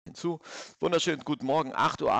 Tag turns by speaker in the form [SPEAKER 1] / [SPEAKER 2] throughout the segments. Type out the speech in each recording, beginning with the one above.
[SPEAKER 1] Hinzu. Wunderschönen guten Morgen,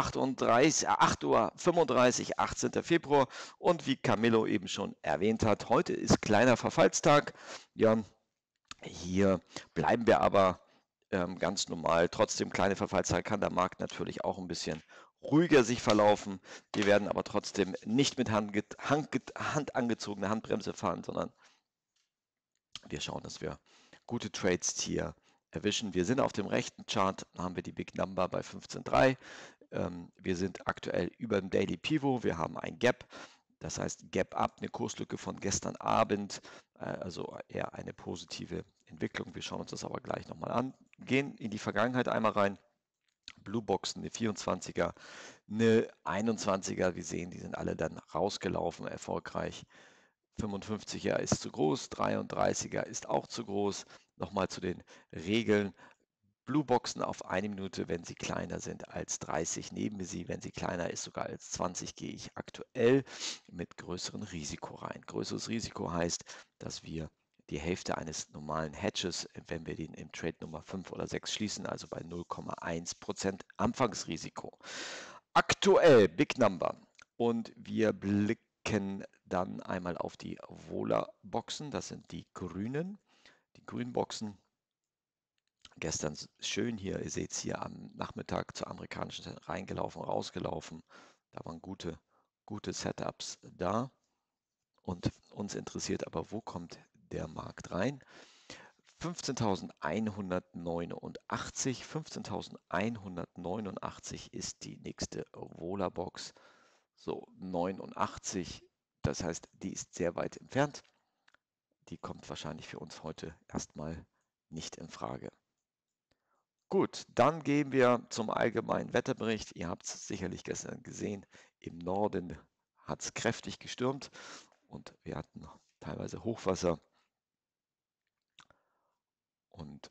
[SPEAKER 1] 8:35 Uhr, 18. Februar. Und wie Camillo eben schon erwähnt hat, heute ist kleiner Verfallstag. Ja, hier bleiben wir aber ganz normal. Trotzdem kleine Verfallstag kann der Markt natürlich auch ein bisschen ruhiger sich verlaufen. Wir werden aber trotzdem nicht mit handangezogener Handbremse fahren, sondern wir schauen, dass wir gute Trades hier erwischen. Wir sind auf dem rechten Chart, haben wir die Big Number bei 15,3. Wir sind aktuell über dem Daily Pivot. Wir haben ein Gap, das heißt Gap Up, eine Kurslücke von gestern Abend, also eher eine positive Entwicklung. Wir schauen uns das aber gleich nochmal an. Gehen in die Vergangenheit einmal rein. Blue Boxen, eine 24er, eine 21er. Wir sehen, die sind alle dann rausgelaufen, erfolgreich. 55er ist zu groß, 33er ist auch zu groß. Nochmal zu den Regeln. Blue Boxen auf 1 Minute, wenn sie kleiner sind als 30, nehmen wir sie. Wenn sie kleiner ist, sogar als 20, gehe ich aktuell mit größerem Risiko rein. Größeres Risiko heißt, dass wir die Hälfte eines normalen Hedges, wenn wir den im Trade Nummer 5 oder 6 schließen, also bei 0,1% Anfangsrisiko. Aktuell Big Number. Und wir blicken dann einmal auf die Vola-Boxen. Das sind die grünen Boxen. Gestern schön hier, ihr seht es hier am Nachmittag zur amerikanischen Zeit reingelaufen, rausgelaufen. Da waren gute Setups da. Und uns interessiert aber, wo kommt der Markt rein? 15.189. 15.189 ist die nächste Vola-Box. So, 89, das heißt, die ist sehr weit entfernt. Die kommt wahrscheinlich für uns heute erstmal nicht in Frage. Gut, dann gehen wir zum allgemeinen Wetterbericht. Ihr habt es sicherlich gestern gesehen, im Norden hat es kräftig gestürmt und wir hatten teilweise Hochwasser. Und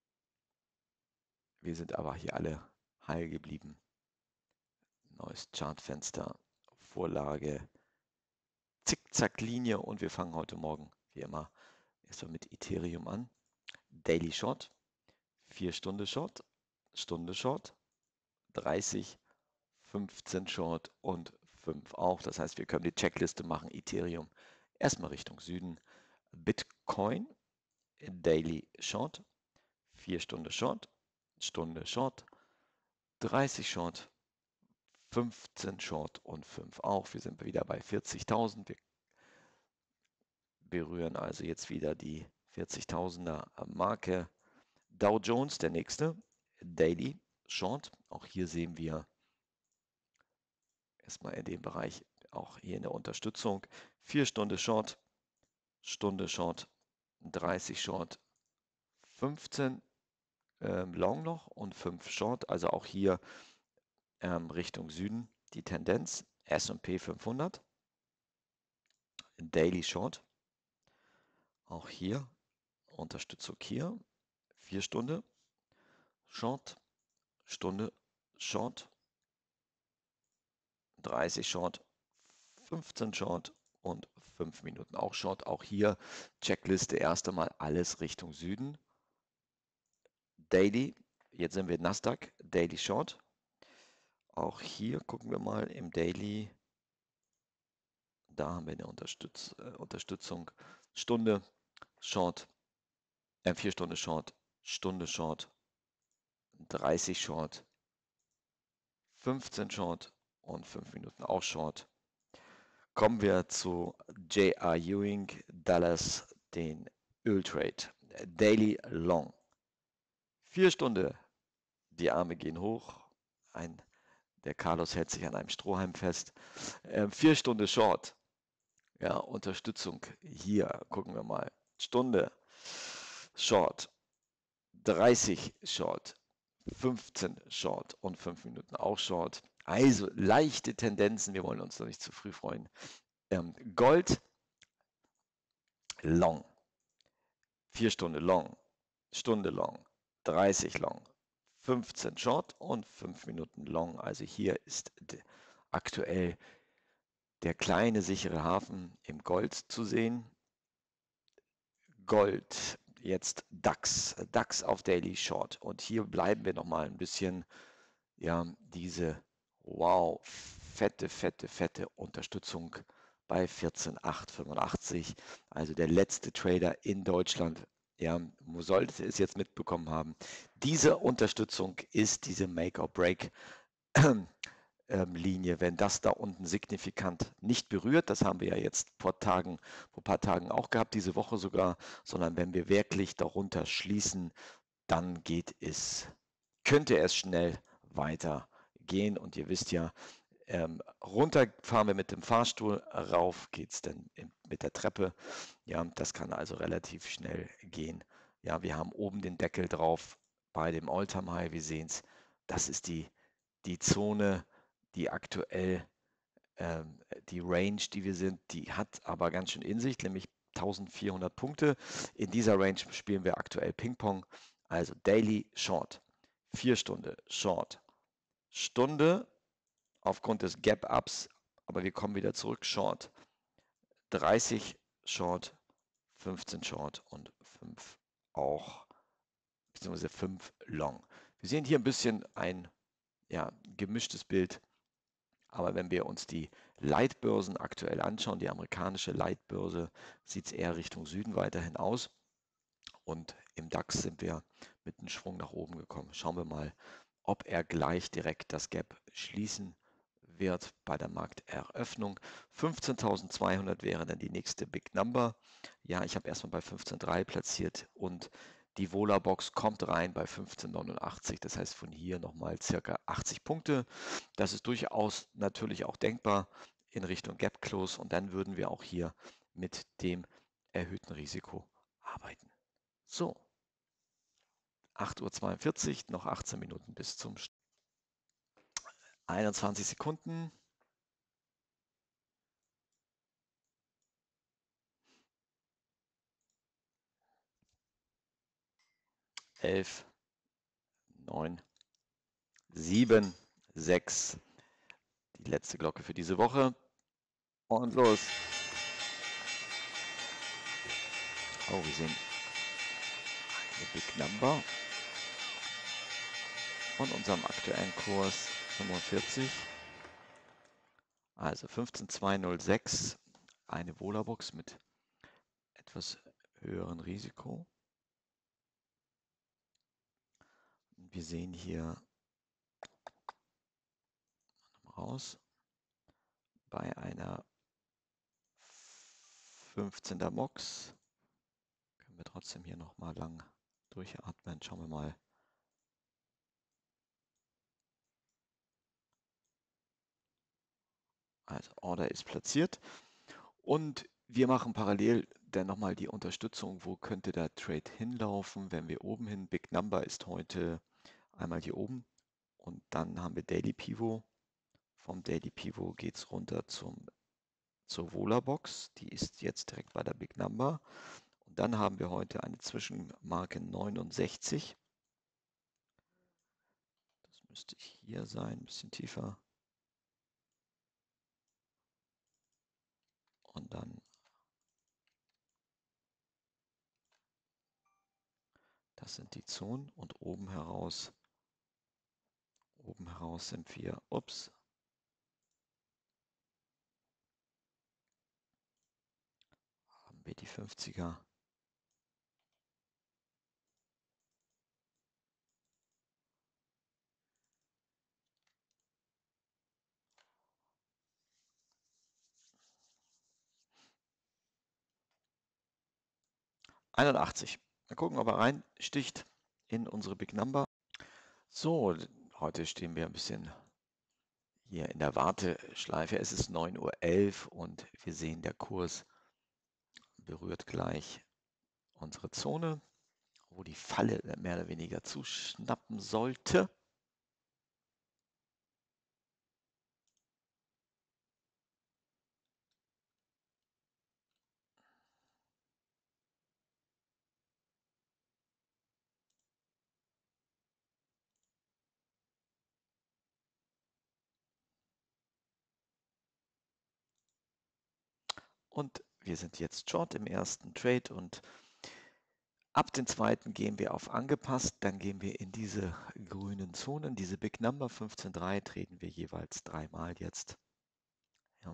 [SPEAKER 1] wir sind aber hier alle heil geblieben. Neues Chartfenster, Vorlage, Zickzacklinie und wir fangen heute Morgen wie immer erstmal mit Ethereum an. Daily Short, 4-Stunden Short, Stunde Short, 30, 15 Short und 5 auch. Das heißt, wir können die Checkliste machen. Ethereum erstmal Richtung Süden. Bitcoin, Daily Short, 4-Stunden Short, Stunde Short, 30 Short, 15 Short und 5 auch. Wir sind wieder bei 40.000. Wir berühren also jetzt wieder die 40.000er Marke. Dow Jones, der nächste, Daily Short. Auch hier sehen wir erstmal in dem Bereich auch hier eine Unterstützung. 4-Stunden Short, Stunde Short, 30 Short, 15 Long noch und 5 Short. Also auch hier Richtung Süden die Tendenz. S&P 500, Daily Short. Auch hier Unterstützung hier. 4-Stunden Short, Stunde Short, 30 Short, 15 Short und 5 Minuten auch Short. Auch hier Checkliste erst einmal alles Richtung Süden. Daily, jetzt sind wir Nasdaq, Daily Short. Auch hier gucken wir mal im Daily, da haben wir eine Unterstützung. Stunde Short, 4-Stunden Short, Stunde Short, 30 Short, 15 Short und 5 Minuten auch Short. Kommen wir zu J.R. Ewing, Dallas, den Öltrade. Daily Long. 4-Stunden, die Arme gehen hoch. Der Carlos hält sich an einem Strohhalm fest. 4-Stunden Short. Ja, Unterstützung hier. Gucken wir mal. Stunde Short. 30 Short. 15 Short und 5 Minuten auch Short. Also leichte Tendenzen. Wir wollen uns noch nicht zu früh freuen. Gold Long. 4-Stunden Long. Stunde Long. 30 Long. 15 Short und 5 Minuten Long. Also hier ist aktuell der kleine sichere Hafen im Gold zu sehen. Gold jetzt DAX auf Daily Short. Und hier bleiben wir nochmal ein bisschen, ja, diese, wow, fette Unterstützung bei 14,885. Also der letzte Trader in Deutschland, ja, sollte es jetzt mitbekommen haben. Diese Unterstützung ist diese Make-or-Break Linie, wenn das da unten signifikant nicht berührt, das haben wir ja jetzt vor ein paar Tagen auch gehabt, diese Woche sogar, sondern wenn wir wirklich darunter schließen, dann könnte es schnell weitergehen. Und ihr wisst ja, runter fahren wir mit dem Fahrstuhl, rauf geht es dann mit der Treppe. Ja, das kann also relativ schnell gehen. Ja, wir haben oben den Deckel drauf bei dem All-Time High, wir sehen es, das ist die Zone, die aktuell die Range, die wir sind, die hat aber ganz schön in sich, nämlich 1400 Punkte. In dieser Range spielen wir aktuell Ping-Pong, also Daily Short, 4 Stunden Short, Stunde aufgrund des Gap-Ups, aber wir kommen wieder zurück, Short, 30 Short, 15 Short und 5 auch, beziehungsweise 5 Long. Wir sehen hier ein bisschen ein gemischtes Bild. Aber wenn wir uns die Leitbörsen aktuell anschauen, die amerikanische Leitbörse, sieht es eher Richtung Süden weiterhin aus. Und im DAX sind wir mit einem Schwung nach oben gekommen. Schauen wir mal, ob er gleich direkt das Gap schließen wird bei der Markteröffnung. 15.200 wäre dann die nächste Big Number. Ja, ich habe erstmal bei 15.3 platziert und die Vola-Box kommt rein bei 15,89. Das heißt von hier nochmal circa 80 Punkte. Das ist durchaus natürlich auch denkbar in Richtung Gap Close und dann würden wir auch hier mit dem erhöhten Risiko arbeiten. So, 8:42 Uhr, noch 18 Minuten bis zum 21 Sekunden. 11, 9, 7, 6. Die letzte Glocke für diese Woche. Und los. Oh, wir sehen eine Big Number von unserem aktuellen Kurs 45. Also 15,206. Eine Vola-Box mit etwas höherem Risiko. Wir sehen hier raus bei einer 15er Mox. Können wir trotzdem hier nochmal lang durchatmen. Schauen wir mal. Also Order ist platziert und wir machen parallel dann nochmal die Unterstützung. Wo könnte der Trade hinlaufen? Wenn wir oben hin, Big Number ist heute einmal hier oben und dann haben wir Daily Pivot. Vom Daily Pivot geht es runter zur Vola-Box. Die ist jetzt direkt bei der Big Number. Und dann haben wir heute eine Zwischenmarke 69. Das müsste hier sein, ein bisschen tiefer. Und dann, das sind die Zonen und oben heraus sind wir, ups, haben wir die 50er. Mal gucken, ob er reinsticht in unsere Big Number. So, heute stehen wir ein bisschen hier in der Warteschleife. Es ist 9:11 Uhr und wir sehen, der Kurs berührt gleich unsere Zone, wo die Falle mehr oder weniger zuschnappen sollte. Und wir sind jetzt short im ersten Trade und Ab den zweiten gehen wir auf angepasst, dann gehen wir in diese grünen Zonen, diese Big Number 15.3 treten wir jeweils dreimal jetzt. Ja.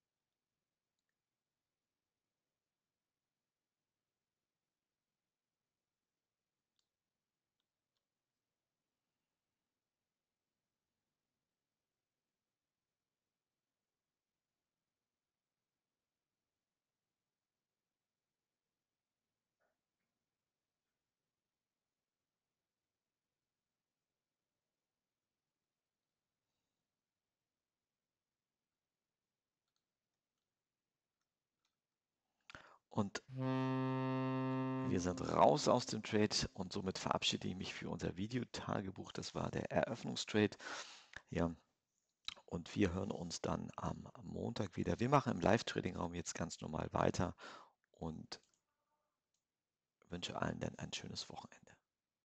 [SPEAKER 1] Und wir sind raus aus dem Trade und somit verabschiede ich mich für unser Videotagebuch. Das war der Eröffnungstrade. Ja, und wir hören uns dann am Montag wieder. Wir machen im Live-Trading-Raum jetzt ganz normal weiter und wünsche allen dann ein schönes Wochenende.